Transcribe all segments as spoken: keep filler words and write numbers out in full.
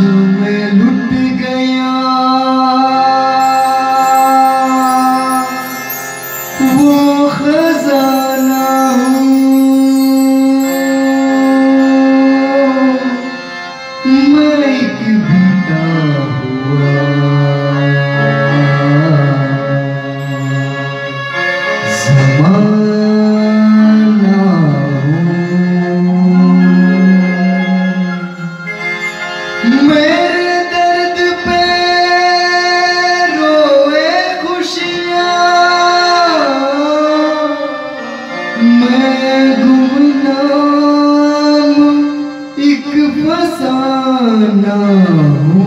मैं लुट गया वो खजाना हूँ, मैं एक बीता हुआ ज़माना हूँ। मेरे दर्द पे रोए खुशियाँ, मैं गुमनाम एक फसाना हूँ,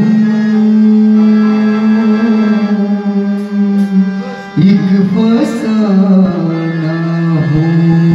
एक फसाना हूँ।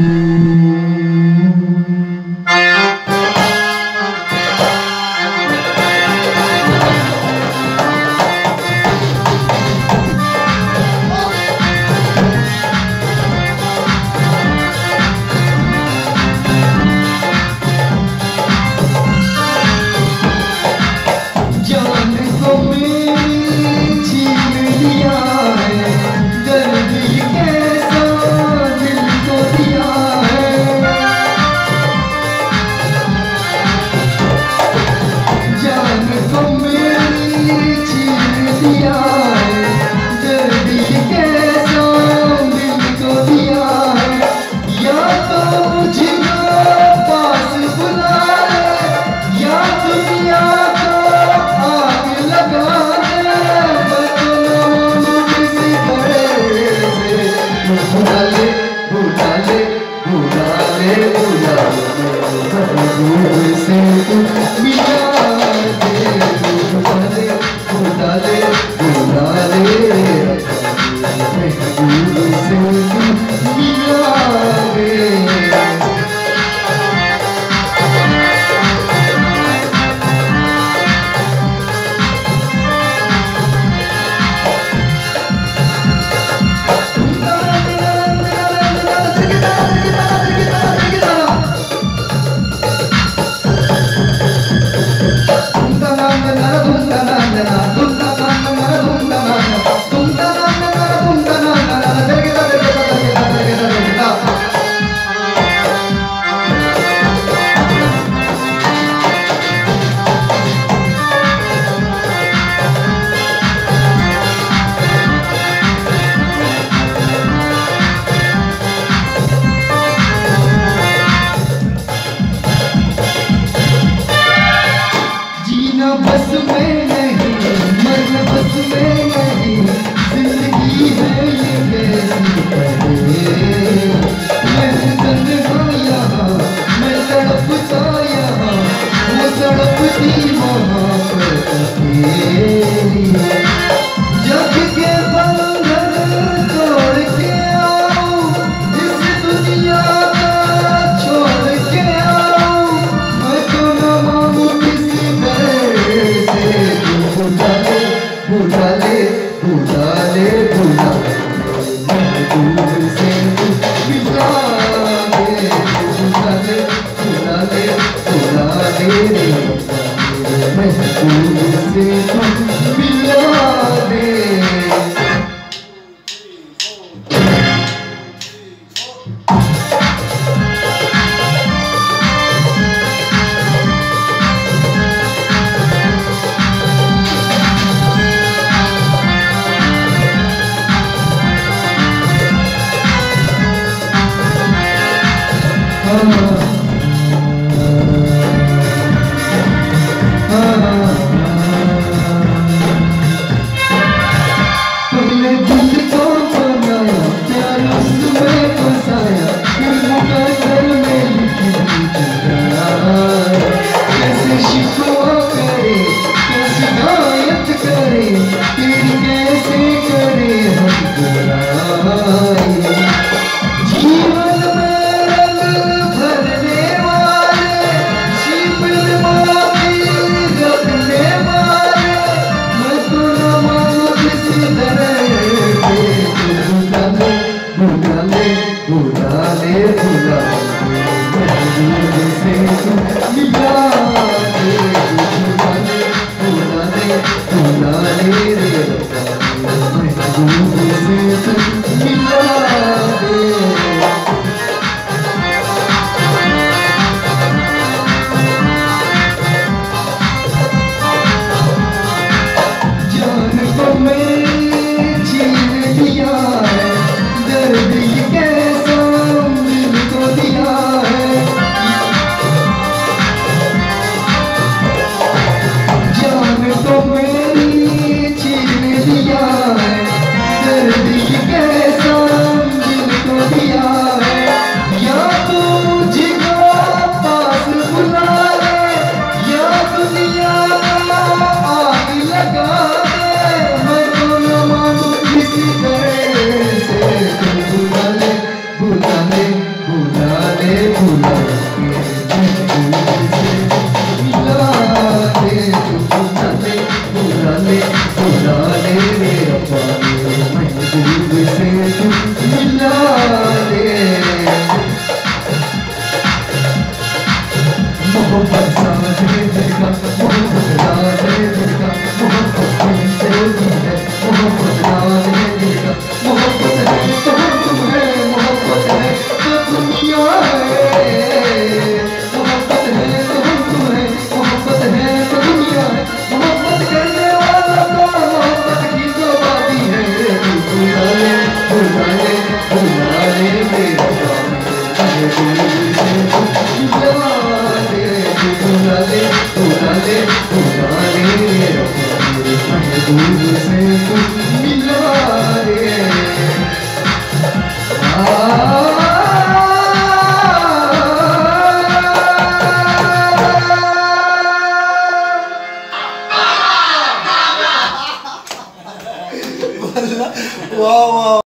बस में नहीं, मरना बस में नहीं, जिंदगी है ये कैसी पड़े। मैं तन्हा यहाँ, मैं तड़पता यहाँ, वो तड़पती मोहब्बत अकेली। जग के बंधन तोड़ के आओ, इस दुनिया का छोड़ के आओ, मैं तो न मांगू किसी बुला ले बुला ले बुला ले बुला ले महबूब से मिला ले, बुला ले बुला ले बुला ले महबूब से मिला ले। Ah, ah, ah, ah. मोहब्बत सांस है दिल का, मोहब्बत राज है दिल का, मोहब्बत तुमसे होती है, मोहब्बत राज है दिल का, मोहब्बत है तो हम तुम है, मोहब्बत है तो दुनिया है, मोहब्बत है तो हम तुम है, मोहब्बत है तो दुनिया है, मोहब्बत करने वाला तो मोहब्बत की तो बाती है। बुला ले बुला ले बुला ले मेरा बुला ले बुला ले बुला ले बुला ले मेरा महबूब से तू मिला रे। वाह वाह।